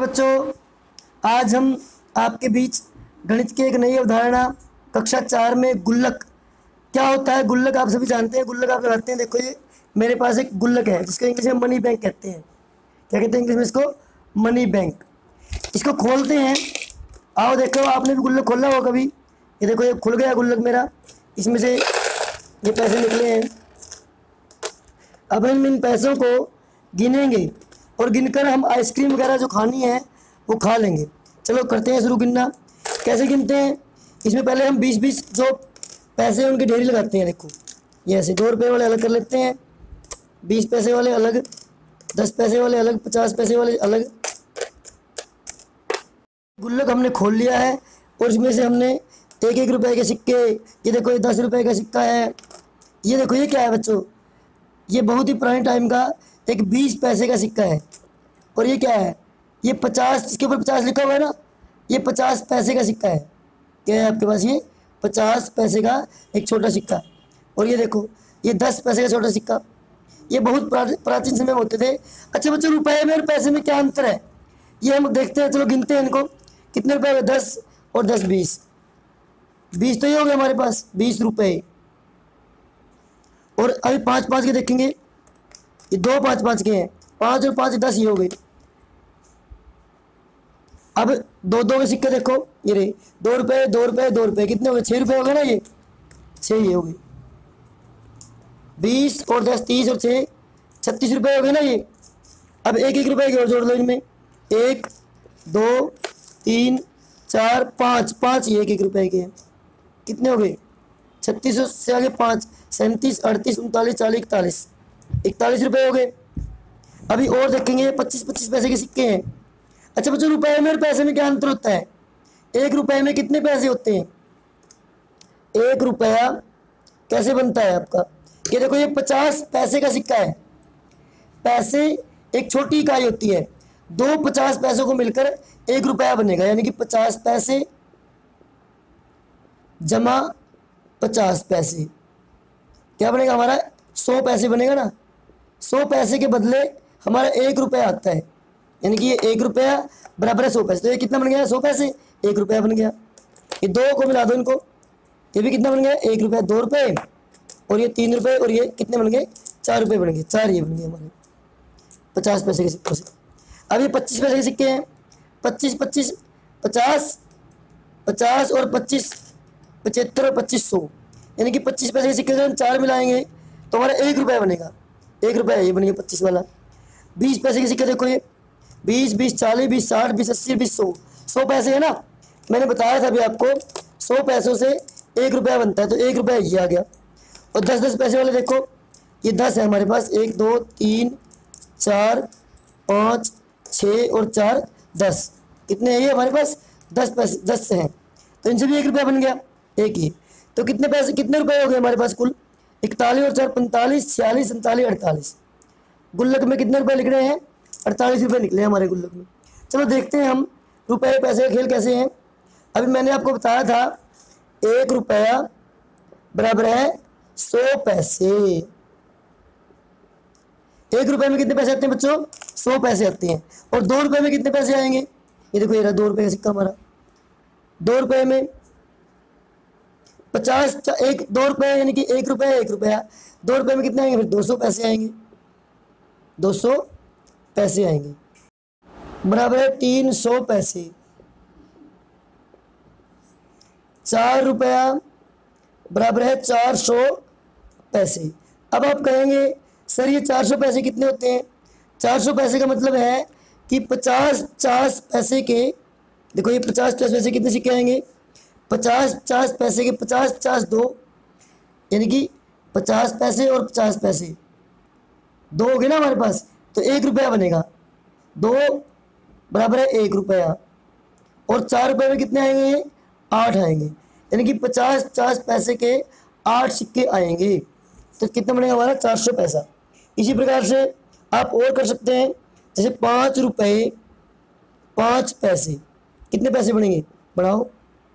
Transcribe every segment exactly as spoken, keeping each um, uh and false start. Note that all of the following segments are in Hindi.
बच्चों, आज हम आपके बीच गणित की एक नई अवधारणा कक्षा चार में गुल्लक क्या होता है। गुल्लक आप सभी जानते हैं। गुल्लक आप लगाते हैं। देखो ये मेरे पास एक गुल्लक है जिसको इंग्लिश में मनी बैंक कहते हैं। क्या कहते हैं इंग्लिश में इसको? Money bank. इसको खोलते हैं। आओ देखो, आपने भी गुल्लक खोला होगा कभी। ये देखो, ये खुल गया गुल्लक मेरा। इसमें से ये पैसे निकले हैं। अब हम इन पैसों को गिनेंगे और गिनकर हम आइसक्रीम वगैरह जो खानी है वो खा लेंगे। चलो करते हैं शुरू गिनना। कैसे गिनते हैं? इसमें पहले हम बीस बीस जो पैसे उनकी ढेरी लगाते हैं। देखो ये ऐसे दो रुपये वाले अलग कर लेते हैं, बीस पैसे वाले अलग, दस पैसे वाले अलग, पचास पैसे वाले अलग। गुल्लक हमने खोल लिया है और इसमें से हमने एक एक रुपए के सिक्के, ये देखो ये दस रुपए का सिक्का है। ये देखो ये क्या है बच्चों? ये बहुत ही पुराने टाइम का एक बीस पैसे का सिक्का है। और ये क्या है? ये पचास, इसके ऊपर पचास लिखा हुआ है ना, ये पचास पैसे का सिक्का है। क्या है आपके पास? ये पचास पैसे का एक छोटा सिक्का। और ये देखो ये दस पैसे का छोटा सिक्का। ये बहुत प्राचीन समय में होते थे। अच्छा बच्चों, रुपए में और पैसे में क्या अंतर है ये हम देखते हैं। चलो गिनते हैं इनको। कितने रुपए? दस और दस बीस। बीस तो ये हो गए हमारे पास, बीस रुपए। और अभी पाँच पाँच के देखेंगे, ये दो पाँच पाँच के हैं। पाँच और पाँच दस, ये हो गए। अब दो दो के सिक्के देखो, ये रहे दो रुपए दो रुपए दो रुपए। कितने हो गए? छः रुपये हो गए ना। ये छः, ये हो गए। बीस और दस तीस और छः छत्तीस रुपये हो गए ना ये। अब एक एक रुपये की और जोड़ लो इनमें। एक दो तीन चार पाँच, पाँच ये एक एक रुपये के हैं। कितने हो गए? छत्तीस से आगे पाँच, सैंतीस अड़तीस उनतालीस चालीस इकतालीस, इकतालीस रुपये हो गए। अभी और देखेंगे, पच्चीस पच्चीस पैसे के सिक्के हैं। अच्छा बच्चों, रुपए में और पैसे में क्या अंतर होता है? एक रुपए में कितने पैसे होते हैं? एक रुपया कैसे बनता है आपका? ये देखो ये पचास पैसे का सिक्का है। पैसे एक छोटी इकाई होती है। दो पचास पैसों को मिलकर एक रुपया बनेगा, यानी कि पचास पैसे जमा पचास पैसे क्या बनेगा हमारा? सौ पैसे बनेगा ना। सौ पैसे के बदले हमारा एक रुपया आता है, यानी कि ये एक रुपया बराबर है सौ पैसे। तो ये कितना बन गया? सौ पैसे, एक रुपया बन गया। ये दो को मिला दो इनको, ये भी कितना बन गया? एक रुपया, दो रुपये और ये तीन रुपये और ये कितने बन गए? चार रुपये बन गए। चार ये बन गए हमारे पचास पैसे के सिक्कों से। अब ये पच्चीस पैसे के सिक्के हैं। पच्चीस पच्चीस पचास, पचास और पच्चीस पचहत्तर और पच्चीस सौ, यानी कि पच्चीस पैसे के सिक्के से हम चार मिलाएंगे तो हमारा एक रुपया बनेगा। एक रुपया ये बन गया पच्चीस वाला। बीस पैसे के सिक्के देखो, ये बीस बीस चालीस बीस साठ बीस अस्सी बीस सौ, सौ पैसे है ना। मैंने बताया था अभी आपको, सौ पैसों से एक रुपया बनता है, तो एक रुपया ये आ गया। और दस दस पैसे वाले देखो, ये दस है हमारे पास। एक दो तीन चार पाँच छः और चार दस। कितने हैं ये हमारे पास? दस पैसे, दस हैं, तो इनसे भी एक रुपया बन गया। एक ही तो कितने पैसे, कितने रुपए हो गए हमारे पास कुल? इकतालीस और चार पैंतालीस, छियालीस सैंतालीस अड़तालीस। गुल्लक में कितने रुपए लिख रहे हैं? अड़तालीस रुपये निकले हमारे गुल्लक में। चलो देखते हैं हम रुपए पैसे का खेल कैसे हैं। अभी मैंने आपको बताया था एक रुपया बराबर है सौ पैसे। एक रुपए में कितने पैसे आते हैं बच्चों? सौ पैसे आते हैं। और दो रुपए में कितने पैसे आएंगे? ये देखो, ये रहा दो रुपए का सिक्का हमारा। दो रुपए में पचास, एक दो रुपए यानी कि एक रुपया एक रुपया। दो रुपए में कितने आएंगे? फिर दो सौ पैसे आएंगे। दो सौ पैसे आएंगे बराबर है तीन सौ पैसे। चार रुपया बराबर है चार सौ पैसे। अब आप कहेंगे सर ये चार सौ पैसे कितने होते हैं? चार सौ पैसे का मतलब है कि पचास पचास पैसे के, देखो ये पचास पचास पैसे कितने सिक्के आएंगे? पचास पचास पैसे के पचास पचास दो, यानी कि पचास पैसे और पचास पैसे दो हो गए ना हमारे पास, तो एक रुपया बनेगा। दो बराबर है एक रुपया। और चार रुपये में कितने आएंगे? आठ आएंगे, यानी कि पचास पचास पैसे के आठ सिक्के आएंगे। तो कितना बनेगा हमारा? चार सौ पैसा। इसी प्रकार से आप और कर सकते हैं, जैसे पाँच रुपये पाँच पैसे, कितने पैसे बनेंगे? बढ़ाओ।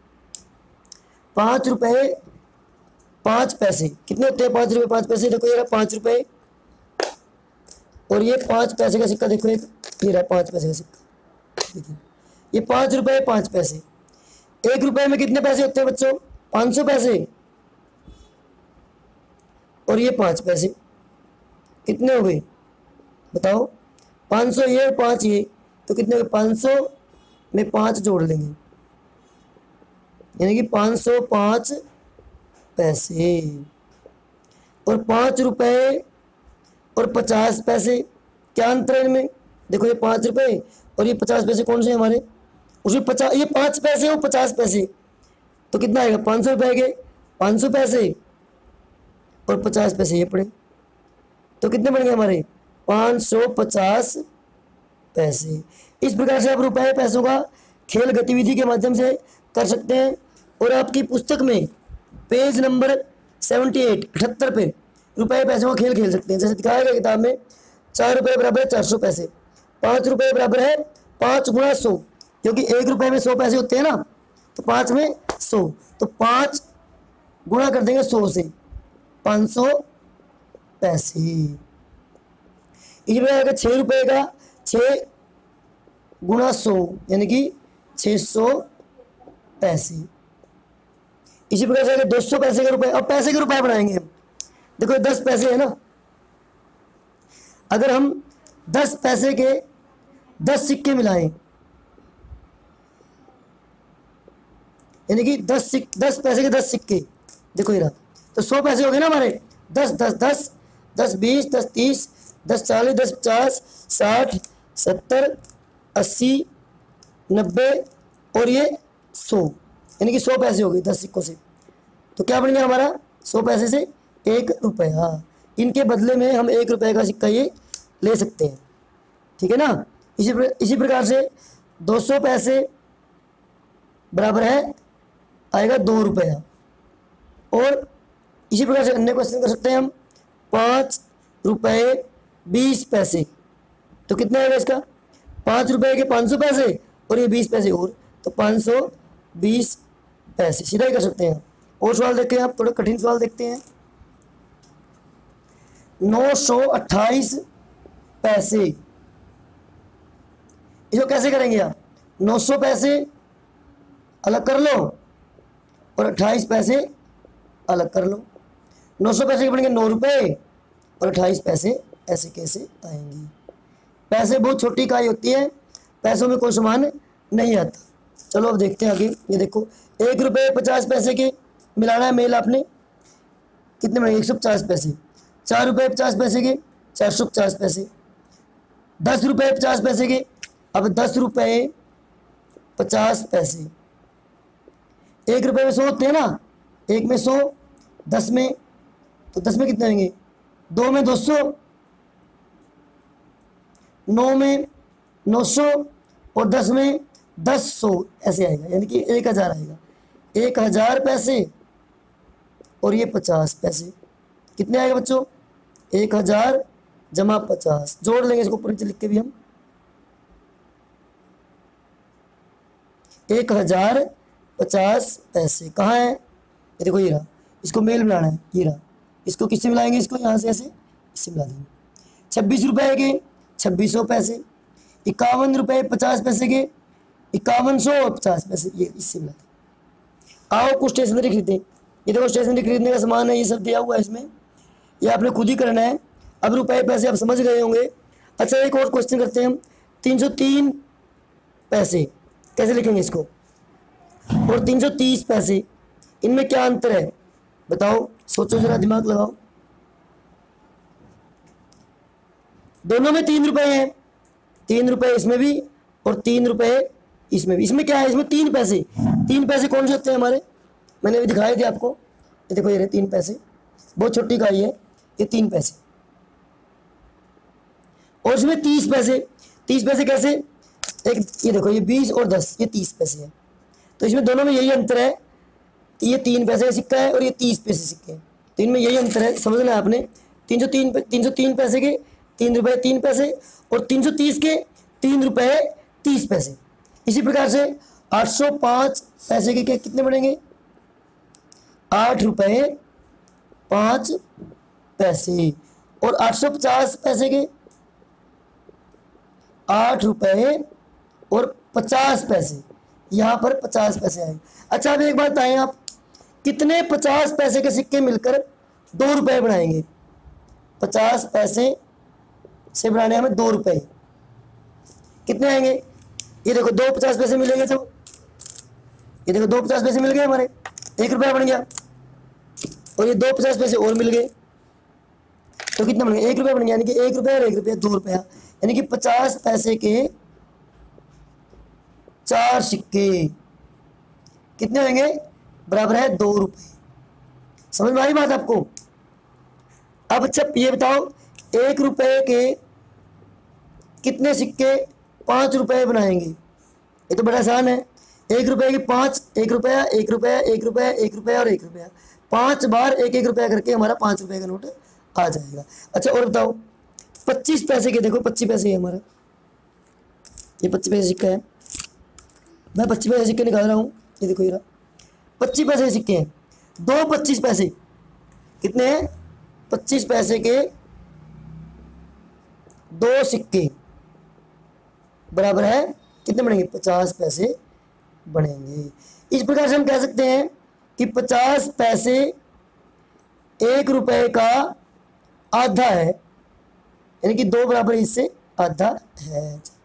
पाँच रुपये पाँच पैसे कितने होते हैं? पाँच रुपये पाँच पैसे। देखो ये रहा पाँच रुपये और ये पाँच पैसे का सिक्का। देखो एक ये रहा पाँच पैसे का सिक्का। देखिए ये पाँच रुपये पाँच पैसे, एक रुपये में कितने पैसे होते हैं बच्चों? पाँच सौ पैसे। और ये पाँच पैसे कितने हो गए बताओ? पाँच सौ ये और पाँच ये, तो कितने हो गए? पाँच सौ में पाँच जोड़ लेंगे, यानी कि पाँच सौ पाँच पैसे। और पाँच रुपये और पचास पैसे, क्या अंतर है इनमें? देखो ये पाँच रुपये और ये पचास पैसे कौन से हैं हमारे? उसमें पचास, ये पाँच पैसे और पचास पैसे, तो कितना आएगा? पाँच सौ रुपये के पाँच सौ पैसे और पचास पैसे ये पड़े, तो कितने बन गए हमारे? पाँच सौ पचास पैसे। इस प्रकार से आप रुपए पैसों का खेल गतिविधि के माध्यम से कर सकते हैं। और आपकी पुस्तक में पेज नंबर अठहत्तर अठहत्तर पे रुपए पैसों का खेल खेल सकते हैं। जैसे दिखाया गया किताब में, चार रुपये बराबर है चार सौ पैसे, पाँच रुपये बराबर है पाँच गुणा सौ, क्योंकि एक रुपये में सौ पैसे होते हैं ना, तो पाँच में सौ, तो पाँच गुणा कर देंगे सौ से, पाँच सौ पैसे। इसी प्रकार छः रुपये का छः गुणा सौ यानी कि छः सौ पैसे। इसी प्रकार से दो सौ पैसे के रुपए, अब पैसे के रुपए बनाएंगे हम। देखो दस पैसे है ना, अगर हम दस पैसे के दस सिक्के मिलाएं, यानी कि दस सिक दस पैसे के दस सिक्के, देखो ये रहा, तो सौ पैसे हो गए ना हमारे। दस दस दस दस बीस दस तीस दस चालीस दस पचास साठ सत्तर अस्सी नब्बे और ये सौ, यानी कि सौ पैसे हो गए दस सिक्कों से। तो क्या बन गया हमारा? सौ पैसे से एक रुपया। इनके बदले में हम एक रुपये का सिक्का ये ले सकते हैं, ठीक है ना। इसी प्र, इसी प्रकार से दो सौ पैसे बराबर है आएगा दो रुपया। और इसी प्रकार से अन्य क्वेश्चन कर सकते हैं हम, पाँच रुपये बीस पैसे, तो कितना आएगा इसका? पाँच रुपये के पाँच सौ पैसे और ये बीस पैसे और, तो पाँच सौ बीस पैसे। सीधा ही कर सकते हैं। और सवाल देखते हैं आप, थोड़ा कठिन सवाल देखते हैं। नौ सौ अट्ठाईस पैसे, इसको कैसे करेंगे आप? नौ सौ पैसे अलग कर लो और अट्ठाईस पैसे अलग कर लो। नौ सौ पैसे के बनेंगे नौ रुपये और अट्ठाईस पैसे, ऐसे कैसे आएंगे? पैसे बहुत छोटी इकाई होती है, पैसों में कोई सामान नहीं आता। चलो अब देखते हैं आगे। ये देखो एक रुपये पचास पैसे के मिलाना है मेल आपने, कितने बनेंगे? एक सौ पचास पैसे। चार रुपये पचास पैसे के चार सौ पचास पैसे। दस रुपये पचास पैसे के, अब दस रुपये पचास पैसे। एक रुपये में सौ होते हैं ना, एक में सौ, दस में, तो दस में कितने होंगे? दो में दो सौ, नौ में नौ सौ और दस में दस सौ, ऐसे आएगा, यानी कि एक हज़ार आएगा। एक हज़ार पैसे और ये पचास पैसे, कितने आएगा बच्चों? एक हज़ार जमा पचास, जोड़ लेंगे इसको ऊपर नीचे लिख के भी हम। एक हज़ार पचास पैसे कहाँ है? ये देखो ये रहा, इसको मेल मिलाना है, ये रहा। इसको किससे मिलाएंगे? इसको यहाँ से ऐसे इससे मिला देंगे। छब्बीस रुपये के छब्बीस सौ पैसे। इक्यावन रुपये पचास पैसे के इक्यावन सौ और पचास पैसे, ये इससे मिला देंगे। आओ कुछ स्टेशनरी खरीदें। ये देखो स्टेशनरी खरीदने का सामान है, ये सब दिया हुआ है इसमें, ये आपने खुद ही करना है। अब रुपए पैसे आप समझ गए होंगे। अच्छा एक और क्वेश्चन करते हैं हम। तीन सौ तीन पैसे कैसे लिखेंगे इसको? और तीन सौ तीस पैसे, इनमें क्या अंतर है बताओ? सोचो जरा, दिमाग लगाओ। दोनों में तीन रुपए हैं, तीन रुपए इसमें भी और तीन रुपए इसमें भी। इसमें क्या है? इसमें तीन पैसे। तीन पैसे कौन से होते हैं हमारे? मैंने अभी दिखाए थे आपको, ये देखो ये रहे तीन पैसे, बहुत छोटी इकाई है ये, तीन पैसे। और इसमें तीस पैसे। तीस पैसे कैसे? एक ये देखो, ये बीस और दस, ये तीस पैसे है। तो इसमें दोनों में यही अंतर है, ये तीन पैसे का सिक्का है और ये तीस पैसे सिक्के हैं, तो इनमें यही अंतर है, समझना है आपने। तीन सौ तीन तीन सौ तीन पैसे के तीन रुपये तीन पैसे और तीन सौ तीस के तीन रुपये तीस पैसे। इसी प्रकार से आठ सौ पाँच पैसे के कितने बनेंगे? आठ रुपये पाँच पैसे। और आठ सौ पचास पैसे के आठ रुपये और पचास पैसे, यहाँ पर पचास पैसे आएंगे। अच्छा अब एक बात बताएं आप, कितने पचास पैसे के सिक्के मिलकर दो रुपए बनाएंगे? पचास पैसे से बनाने हमें दो रुपए, कितने आएंगे? ये देखो दो पचास पैसे मिलेंगे, तो ये देखो दो पचास पैसे मिल गए हमारे, एक रुपया बन गया, और ये दो पचास पैसे और मिल गए, तो कितना बन गया? एक रुपया बन गया। यानी कि एक रुपया और एक रुपया दो रुपया, यानी कि पचास पैसे के चार सिक्के कितने होंगे? बराबर है दो रुपए। समझ में आई बात आपको? अब अच्छा ये बताओ, एक रुपए के कितने सिक्के पाँच रुपए बनाएंगे? ये तो बड़ा आसान है। एक रुपए की पाँच, एक रुपया, एक रुपया, एक रुपया, एक रुपया और एक रुपया, पाँच बार एक एक रुपया करके हमारा पाँच रुपए का नोट आ जाएगा। अच्छा और बताओ, पच्चीस पैसे के, देखो पच्चीस पैसे है हमारा, ये पच्चीस पैसे सिक्का है, मैं पच्चीस पैसे सिक्के निकाल रहा हूँ, ये देखो ये पच्चीस पैसे के सिक्के हैं, दो पच्चीस पैसे कितने हैं? पच्चीस पैसे के दो सिक्के बराबर है कितने बनेंगे? पचास पैसे बनेंगे। इस प्रकार से हम कह सकते हैं कि पचास पैसे एक रुपए का आधा है, यानी कि दो बराबर इससे आधा है।